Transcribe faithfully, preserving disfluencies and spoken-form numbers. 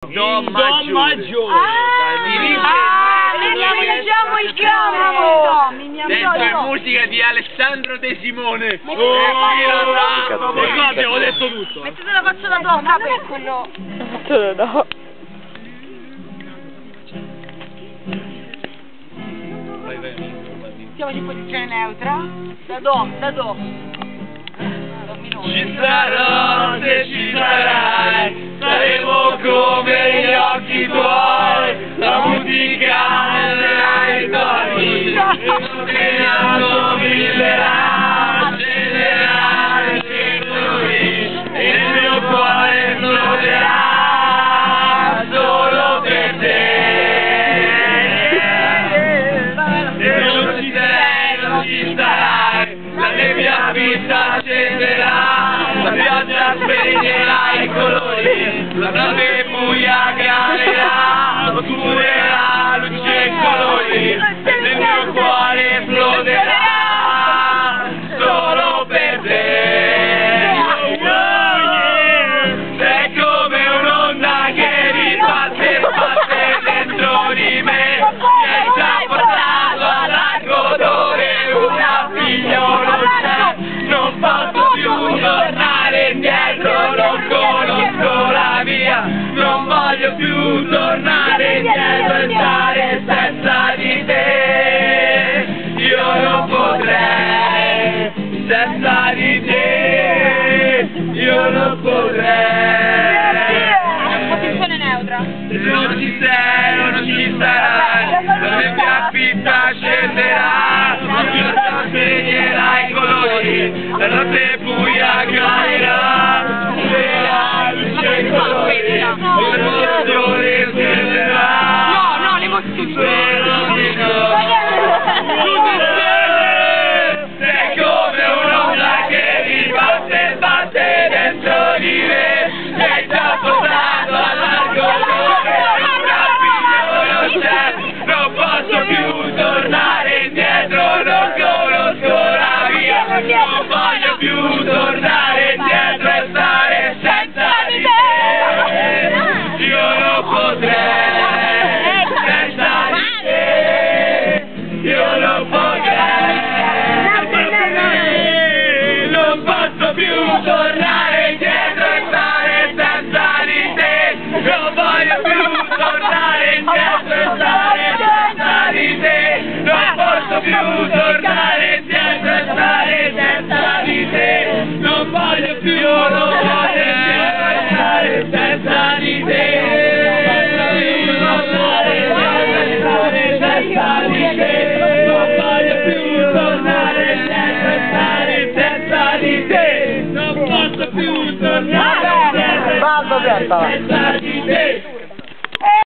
Do maggiore. Ah, mi leggiamo il campo. Dentro musica di Alessandro De Simone. Oh, e qua abbiamo detto tutto. Mettete la faccia da donna per quello. No. Vai, vai, Siamo in posizione neutra. Da do, da do. Ci sarò se ci sarai, saremo come gli occhi tuoi, la musica nelle doni, che mi annovillerà, accenderà i settori, e il mio cuore esploderà solo per te. Se non ci sei, non ci sarai, la nebbia vita accenderà. La pioggia spegnerà i colori, la nave buia galerà, oscurerà luce e colori, e il mio cuore esploderà solo per te. Sei come un'onda che ribatte e batte dentro di me, mi hai già portato a largo d'ore, una figliola c'è, non posso più tornare indietro, non conosco la via, non voglio più tornare indietro e stare senza di te. Io non potrei senza di te, io non potrei. Posizione neutra. Se non ci sei, non ci sarai, la nebbia fitta scenderà, la pioggia spegnerà i colori, la notte buia calerà, oscurerà luce e colori, l'emozione scenderà. No, no, l'emozione. Sei come un'onda che ribatte e batte dentro di me, mi hai già portato a largo d'ore, una figliola c'è, non posso più tornare indietro, non conosco la via, non voglio più tornare indietro e stare senza di te. Io non potrei senza di te, io non potrei, non posso più tornare indietro e stare senza di te, non voglio più tornare indietro e stare senza di te, non posso più tornare indietro e stare senza di te, non voglio più tornare indietro e stare senza di te, non voglio più tornare indietro e stare senza di te, non posso più tornare indietro e stare senza di te.